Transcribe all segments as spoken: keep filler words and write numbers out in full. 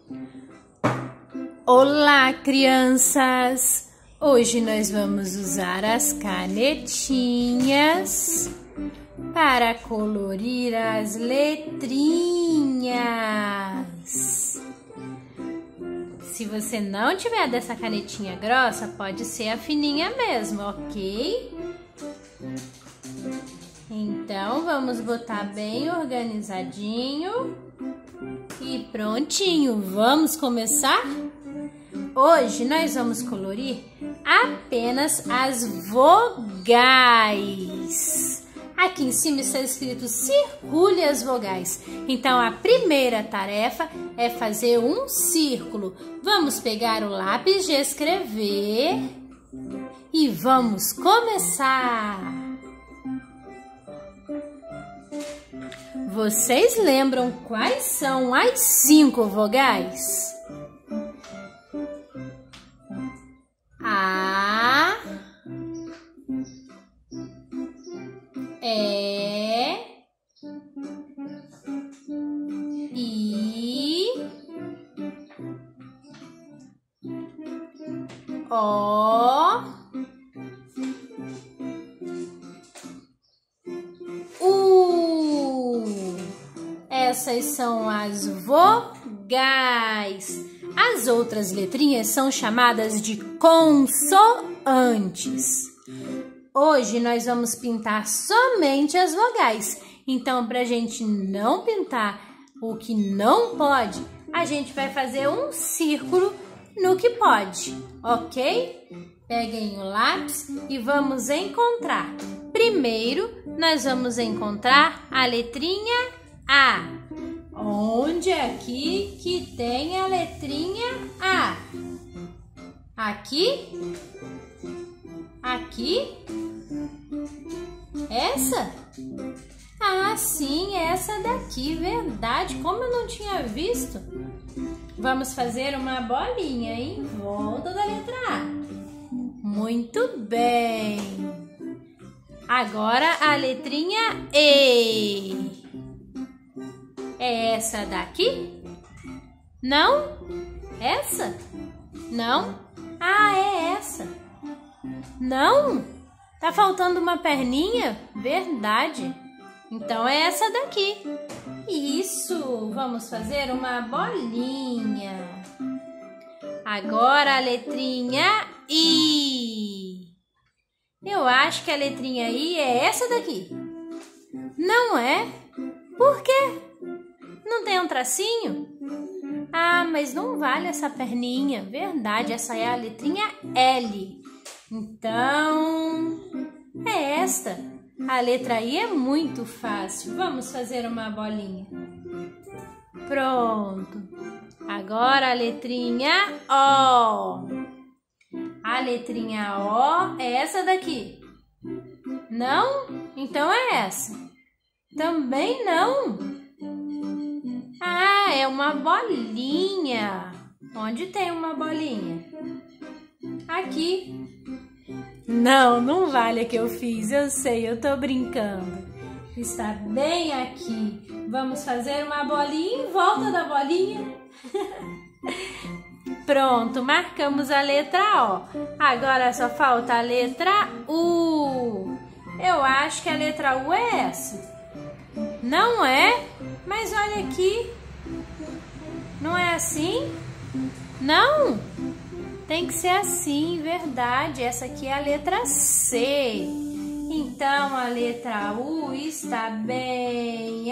Olá, crianças! Hoje nós vamos usar as canetinhas para colorir as letrinhas. Se você não tiver dessa canetinha grossa, pode ser a fininha mesmo, ok? Então, vamos botar bem organizadinho e prontinho. Vamos começar? Hoje nós vamos colorir apenas as vogais. Aqui em cima está escrito circule as vogais. Então, a primeira tarefa é fazer um círculo. Vamos pegar o lápis de escrever e vamos começar. Vocês lembram quais são as cinco vogais? A, E, I, O, U. Essas são as vogais. As outras letrinhas são chamadas de consoantes. Hoje nós vamos pintar somente as vogais. Então, para a gente não pintar o que não pode, a gente vai fazer um círculo no que pode, ok? Peguem o lápis e vamos encontrar. Primeiro, nós vamos encontrar a letrinha A. Onde é aqui que tem a letrinha A? Aqui? Aqui? Essa? Ah, sim, essa daqui, verdade. Como eu não tinha visto. Vamos fazer uma bolinha em volta da letra A. Muito bem. Agora a letrinha E. É essa daqui? Não? Essa? Não? Ah, é essa. Não? Tá faltando uma perninha? Verdade. Então é essa daqui. Isso! Vamos fazer uma bolinha. Agora a letrinha I. Eu acho que a letrinha I é essa daqui. Não é? Por quê? Não tem um tracinho? Ah, mas não vale essa perninha. Verdade, essa é a letrinha L. Então, é esta. A letra I é muito fácil. Vamos fazer uma bolinha. Pronto. Agora a letrinha O. A letrinha O é essa daqui. Não? Então é essa. Também não. Ah, é uma bolinha. Onde tem uma bolinha? Aqui. Não, não vale a que eu fiz. Eu sei, eu tô brincando. Está bem aqui. Vamos fazer uma bolinha em volta da bolinha. Pronto, marcamos a letra O. Agora só falta a letra U. Eu acho que a letra U é essa. Não é? Mas olha aqui. Não é assim? Não? Tem que ser assim, verdade. Essa aqui é a letra C. Então, a letra U está bem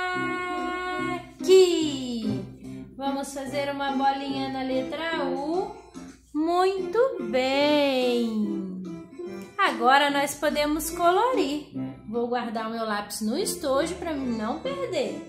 aqui. Vamos fazer uma bolinha na letra U. Muito bem. Agora nós podemos colorir. Vou guardar o meu lápis no estojo para mim não perder.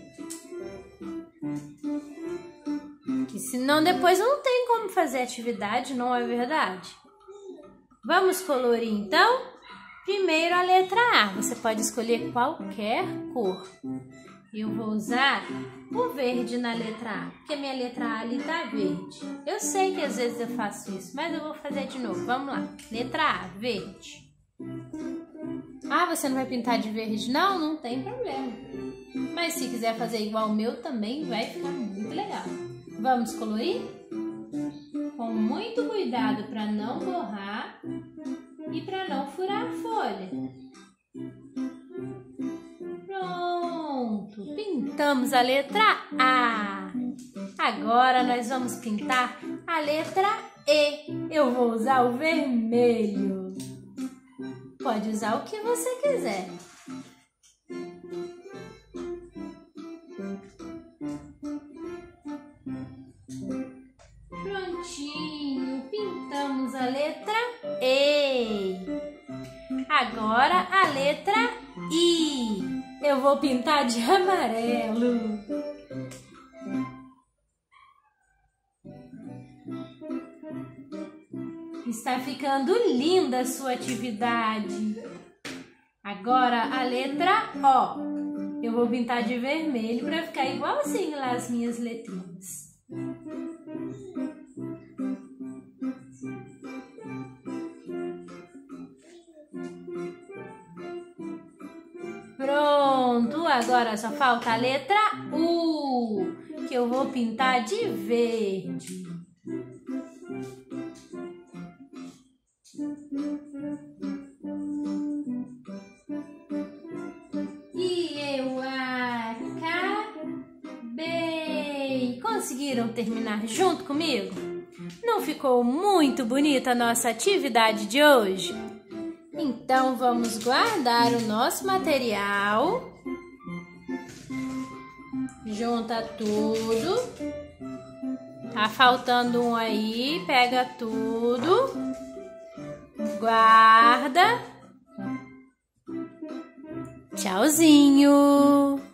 Que senão depois não tem como fazer atividade, não é verdade? Vamos colorir então? Primeiro a letra A. Você pode escolher qualquer cor. Eu vou usar o verde na letra A, porque a minha letra A ali tá verde. Eu sei que às vezes eu faço isso, mas eu vou fazer de novo. Vamos lá. Letra A, verde. Ah, você não vai pintar de verde? Não, não tem problema. Mas se quiser fazer igual o meu também vai ficar muito legal. Vamos colorir? Com muito cuidado para não borrar e para não furar a folha. Pronto, pintamos a letra A. Agora nós vamos pintar a letra E. Eu vou usar o vermelho. Pode usar o que você quiser. Prontinho, pintamos a letra E. Agora a letra I. Eu vou pintar de amarelo. Está ficando linda a sua atividade. Agora a letra O. Eu vou pintar de vermelho para ficar igualzinho lá as minhas letrinhas. Pronto, agora só falta a letra U, que eu vou pintar de verde. E eu acabei! Conseguiram terminar junto comigo? Não ficou muito bonita a nossa atividade de hoje? Então, vamos guardar o nosso material. Junta tudo. Tá faltando um aí, pega tudo. Guarda. Tchauzinho!